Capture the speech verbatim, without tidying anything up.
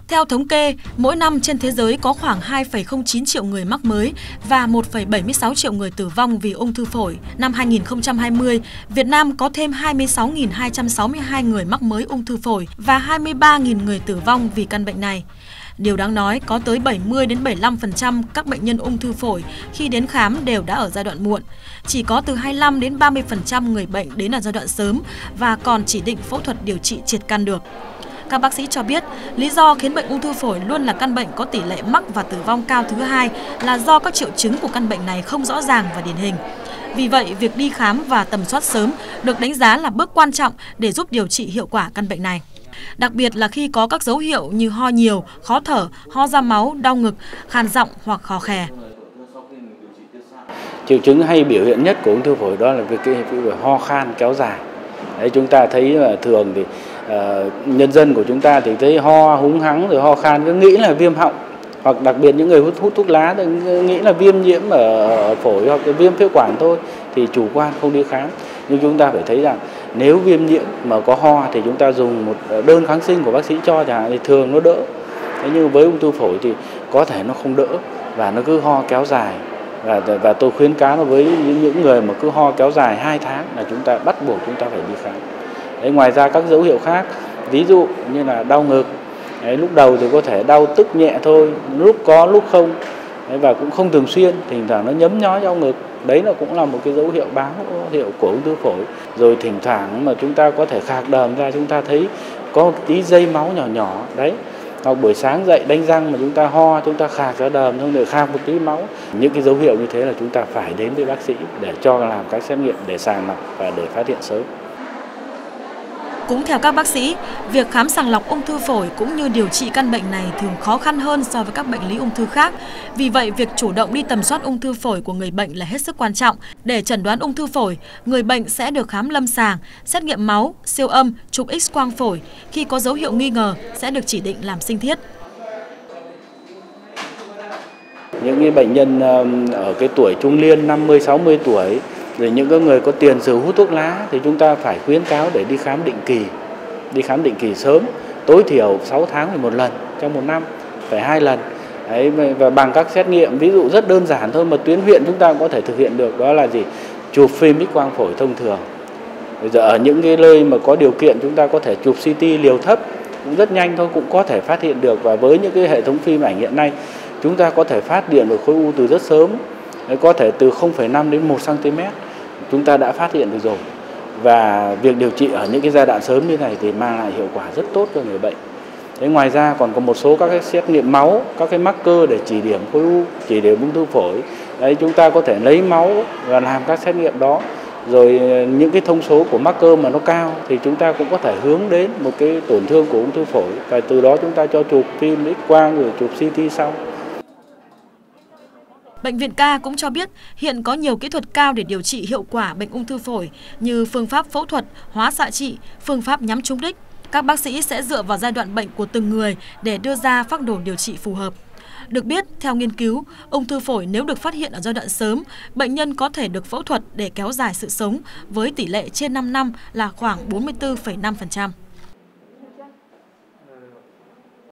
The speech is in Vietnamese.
Theo thống kê, mỗi năm trên thế giới có khoảng hai phẩy không chín triệu người mắc mới và một phẩy bảy mươi sáu triệu người tử vong vì ung thư phổi. Năm hai nghìn không trăm hai mươi, Việt Nam có thêm hai mươi sáu nghìn hai trăm sáu mươi hai người mắc mới ung thư phổi và hai mươi ba nghìn người tử vong vì căn bệnh này. Điều đáng nói, có tới bảy mươi đến bảy mươi lăm phần trăm các bệnh nhân ung thư phổi khi đến khám đều đã ở giai đoạn muộn. Chỉ có từ hai mươi lăm đến ba mươi phần trăm người bệnh đến ở giai đoạn sớm và còn chỉ định phẫu thuật điều trị triệt căn được. Các bác sĩ cho biết, lý do khiến bệnh ung thư phổi luôn là căn bệnh có tỷ lệ mắc và tử vong cao thứ hai là do các triệu chứng của căn bệnh này không rõ ràng và điển hình. Vì vậy, việc đi khám và tầm soát sớm được đánh giá là bước quan trọng để giúp điều trị hiệu quả căn bệnh này. Đặc biệt là khi có các dấu hiệu như ho nhiều, khó thở, ho ra máu, đau ngực, khàn giọng hoặc khò khè. Triệu chứng hay biểu hiện nhất của ung thư phổi đó là việc cái ho khan kéo dài. Đấy, chúng ta thấy là thường thì uh, nhân dân của chúng ta thì thấy ho húng hắng rồi ho khan cứ nghĩ là viêm họng, hoặc đặc biệt những người hút hút thuốc lá thì nghĩ là viêm nhiễm ở, ở phổi hoặc là viêm phế quản thôi thì chủ quan không đi khám. Nhưng chúng ta phải thấy rằng nếu viêm nhiễm mà có ho thì chúng ta dùng một đơn kháng sinh của bác sĩ cho chẳng hạn thì thường nó đỡ. Thế nhưng với ung thư phổi thì có thể nó không đỡ và nó cứ ho kéo dài. Và, và tôi khuyến cáo với những người mà cứ ho kéo dài hai tháng là chúng ta bắt buộc chúng ta phải đi khám. Đấy, ngoài ra các dấu hiệu khác, ví dụ như là đau ngực, đấy, lúc đầu thì có thể đau tức nhẹ thôi, lúc có lúc không, đấy, và cũng không thường xuyên, thỉnh thoảng nó nhấm nhói đau ngực. Đấy là cũng là một cái dấu hiệu báo hiệu của ung thư phổi. Rồi thỉnh thoảng mà chúng ta có thể khạc đờm ra, chúng ta thấy có một tí dây máu nhỏ nhỏ đấy. Hoặc buổi sáng dậy đánh răng mà chúng ta ho, chúng ta khạc ra đờm, xong rồi khạc một tí máu. Những cái dấu hiệu như thế là chúng ta phải đến với bác sĩ để cho làm các xét nghiệm để sàng lọc và để phát hiện sớm. Cũng theo các bác sĩ, việc khám sàng lọc ung thư phổi cũng như điều trị căn bệnh này thường khó khăn hơn so với các bệnh lý ung thư khác. Vì vậy, việc chủ động đi tầm soát ung thư phổi của người bệnh là hết sức quan trọng. Để chẩn đoán ung thư phổi, người bệnh sẽ được khám lâm sàng, xét nghiệm máu, siêu âm, chụp X-quang phổi. Khi có dấu hiệu nghi ngờ, sẽ được chỉ định làm sinh thiết. Những cái bệnh nhân ở cái tuổi trung niên năm mươi sáu mươi tuổi, rồi những người có tiền sử hút thuốc lá thì chúng ta phải khuyến cáo để đi khám định kỳ, đi khám định kỳ sớm, tối thiểu sáu tháng thì một lần, trong một năm phải hai lần. Đấy, và bằng các xét nghiệm ví dụ rất đơn giản thôi mà tuyến huyện chúng ta cũng có thể thực hiện được, đó là gì? Chụp phim X-quang phổi thông thường. Bây giờ ở những cái nơi mà có điều kiện chúng ta có thể chụp xê tê liều thấp cũng rất nhanh thôi, cũng có thể phát hiện được. Và với những cái hệ thống phim ảnh hiện nay, chúng ta có thể phát hiện được khối u từ rất sớm, có thể từ không phẩy năm đến một xăng-ti-mét chúng ta đã phát hiện được rồi. Và việc điều trị ở những cái giai đoạn sớm như này thì mang lại hiệu quả rất tốt cho người bệnh. Thế ngoài ra còn có một số các cái xét nghiệm máu, các cái marker để chỉ điểm khối u, chỉ điểm ung thư phổi. Đấy, chúng ta có thể lấy máu và làm các xét nghiệm đó. Rồi những cái thông số của marker mà nó cao thì chúng ta cũng có thể hướng đến một cái tổn thương của ung thư phổi. Và từ đó chúng ta cho chụp phim X-quang rồi chụp xê tê sau. Bệnh viện Ca cũng cho biết hiện có nhiều kỹ thuật cao để điều trị hiệu quả bệnh ung thư phổi như phương pháp phẫu thuật, hóa xạ trị, phương pháp nhắm trúng đích. Các bác sĩ sẽ dựa vào giai đoạn bệnh của từng người để đưa ra phác đồ điều trị phù hợp. Được biết, theo nghiên cứu, ung thư phổi nếu được phát hiện ở giai đoạn sớm, bệnh nhân có thể được phẫu thuật để kéo dài sự sống với tỷ lệ trên năm năm là khoảng bốn mươi tư phẩy năm phần trăm.